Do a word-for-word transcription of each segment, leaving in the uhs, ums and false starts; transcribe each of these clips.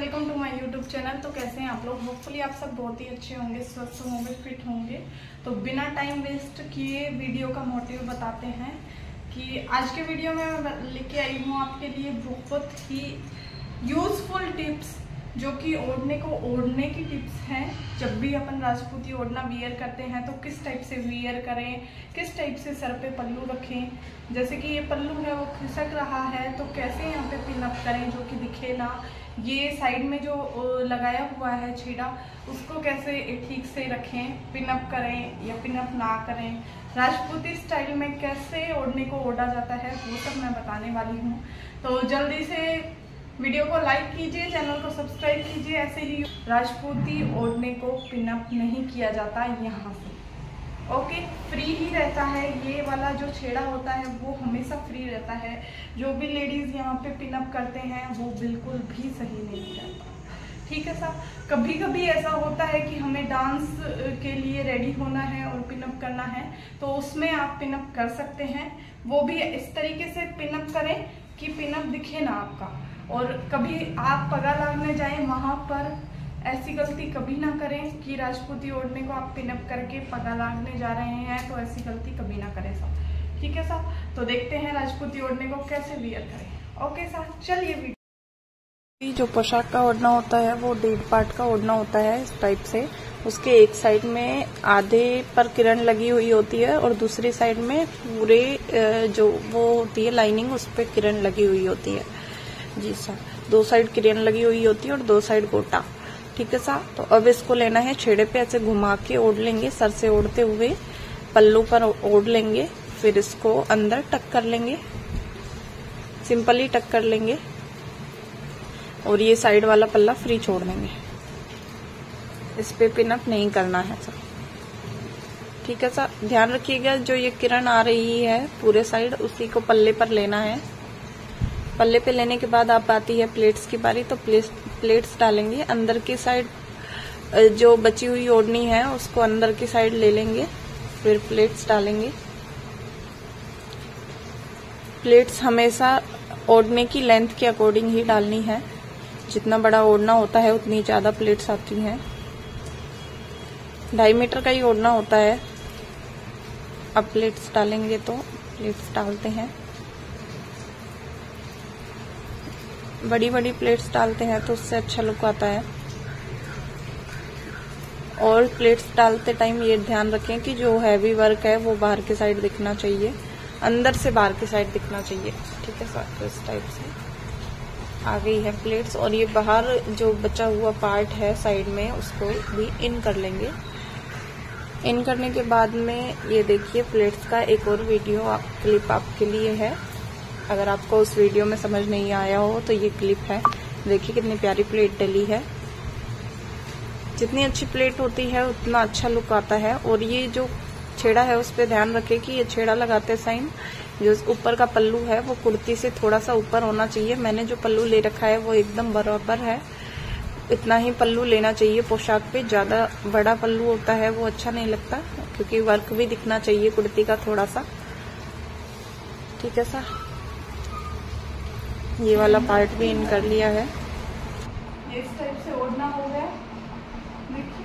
Welcome to my YouTube channel. तो कैसे हैं आप लोग? होपफुली आप सब बहुत ही अच्छे होंगे, स्वस्थ होंगे, फिट होंगे। तो बिना टाइम वेस्ट किए वीडियो का मोटिव बताते हैं कि आज के वीडियो में मैं लेके आई हूँ आपके लिए बहुत ही यूजफुल टिप्स, जो कि ओढ़ने को ओढ़ने की टिप्स हैं। जब भी अपन राजपूती ओढ़ना वियर करते हैं तो किस टाइप से वियर करें, किस टाइप से सर पे पल्लू रखें। जैसे कि ये पल्लू है वो खिसक रहा है तो कैसे यहाँ पे पिन अप करें जो कि दिखे ना। ये साइड में जो लगाया हुआ है छेड़ा, उसको कैसे ठीक से रखें, पिन अप करें या पिन अप ना करें, राजपूती स्टाइल में कैसे ओढ़ने को ओढ़ा जाता है, वो सब मैं बताने वाली हूँ। तो जल्दी से वीडियो को लाइक कीजिए, चैनल को सब्सक्राइब कीजिए। ऐसे ही राजपूती ओढ़ने को पिन अप नहीं किया जाता यहाँ से, ओके। फ्री ही रहता है, ये वाला जो छेड़ा होता है वो हमेशा फ्री रहता है। जो भी लेडीज यहाँ पे पिन अप करते हैं वो बिल्कुल भी सही नहीं रहता, ठीक है साहब। कभी कभी ऐसा होता है कि हमें डांस के लिए रेडी होना है और पिन अप करना है, तो उसमें आप पिन अप कर सकते हैं। वो भी इस तरीके से पिन अप करें कि पिन अप दिखे ना आपका। और कभी आप पगा लागने जाएं, वहाँ पर ऐसी गलती कभी ना करें कि राजपूती ओढ़ने को आप पिन अप करके पगा लागने जा रहे हैं, तो ऐसी गलती कभी ना करें साहब, ठीक है साहब। तो देखते हैं राजपूती ओढ़ने को कैसे वियर करें, ओके साहब। चलिए, वीडियो जो पोशाक का ओढ़ना होता है वो डेढ़ पार्ट का ओढ़ना होता है इस टाइप से। उसके एक साइड में आधे पर किरण लगी हुई होती है और दूसरी साइड में पूरे जो वो होती है लाइनिंग, उस पर किरण लगी हुई होती है जी सर। दो साइड किरण लगी हुई होती है और दो साइड गोटा, ठीक है साहब। तो अब इसको लेना है, छेड़े पे ऐसे घुमा के ओढ़ लेंगे, सर से ओढ़ते हुए पल्लू पर ओढ़ लेंगे, फिर इसको अंदर टक कर लेंगे, सिंपली टक कर लेंगे और ये साइड वाला पल्ला फ्री छोड़ देंगे। इस पे पिन अप नहीं करना है सर, ठीक है सर। ध्यान रखिएगा, जो ये किरण आ रही है पूरे साइड, उसी को पल्ले पर लेना है। पल्ले पे लेने के बाद आप आती है प्लेट्स की बारी, तो प्लेट्स प्लेट्स डालेंगे। अंदर की साइड जो बची हुई ओढ़नी है उसको अंदर की साइड ले लेंगे, फिर प्लेट्स डालेंगे। प्लेट्स हमेशा ओढ़ने की लेंथ के अकॉर्डिंग ही डालनी है। जितना बड़ा ओढ़ना होता है उतनी ज्यादा प्लेट्स आती हैं। ढाई मीटर का ही ओढ़ना होता है। अब प्लेट्स डालेंगे, तो प्लेट्स डालते हैं। बड़ी बड़ी प्लेट्स डालते हैं तो उससे अच्छा लुक आता है। और प्लेट्स डालते टाइम ये ध्यान रखें कि जो हैवी वर्क है वो बाहर की साइड दिखना चाहिए, अंदर से बाहर की साइड दिखना चाहिए, ठीक है सर। तो इस टाइप से आ गई है प्लेट्स, और ये बाहर जो बचा हुआ पार्ट है साइड में उसको भी इन कर लेंगे। इन करने के बाद में ये देखिए प्लेट्स का एक और वीडियो आप, क्लिप आपके लिए है। अगर आपको उस वीडियो में समझ नहीं आया हो तो ये क्लिप है, देखिए कितनी प्यारी प्लेट डली है। जितनी अच्छी प्लेट होती है उतना अच्छा लुक आता है। और ये जो छेड़ा है उस पर ध्यान रखें कि ये छेड़ा लगाते टाइम जो ऊपर का पल्लू है वो कुर्ती से थोड़ा सा ऊपर होना चाहिए। मैंने जो पल्लू ले रखा है वो एकदम बराबर है, इतना ही पल्लू लेना चाहिए पोशाक पे। ज्यादा बड़ा पल्लू होता है वो अच्छा नहीं लगता, क्योंकि वर्क भी दिखना चाहिए कुर्ती का थोड़ा सा, ठीक है सर। ये वाला पार्ट भी इन कर लिया है। ये इस टाइप से ओढ़ना हो गया, देखिए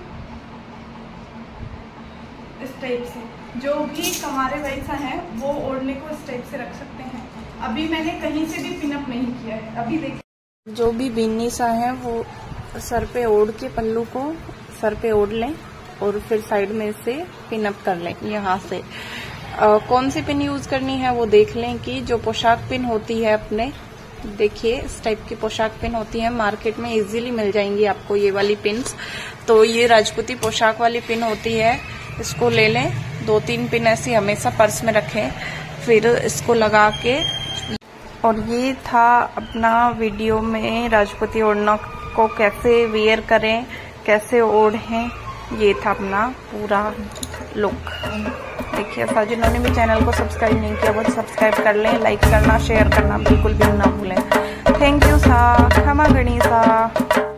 इस टाइप से। जो भी कमारे वैसा है वो ओढ़ने को इस टाइप से रख सकते हैं। अभी मैंने कहीं से भी पिन अप नहीं किया है, अभी देखिए। जो भी बिन्नी सा है वो सर पे ओढ़ के पल्लू को सर पे ओढ़ लें और फिर साइड में से पिन अप कर लें यहाँ से। आ, कौन सी पिन यूज करनी है वो देख लें कि जो पोशाक पिन होती है अपने, देखिए इस टाइप की पोशाक पिन होती है, मार्केट में इजीली मिल जाएंगी आपको ये वाली पिन्स। तो ये राजपूती पोशाक वाली पिन होती है, इसको ले लें। दो तीन पिन ऐसी हमेशा पर्स में रखें, फिर इसको लगा के। और ये था अपना वीडियो में राजपूती ओढ़ना को कैसे वियर करें, कैसे ओढ़ें, ये था अपना पूरा लुक। देखिए सा, जिन्होंने भी चैनल को सब्सक्राइब नहीं किया वो सब्सक्राइब कर लें, लाइक करना, शेयर करना बिल्कुल भी ना भूलें। थैंक यू सा, क्षमा गणी सा।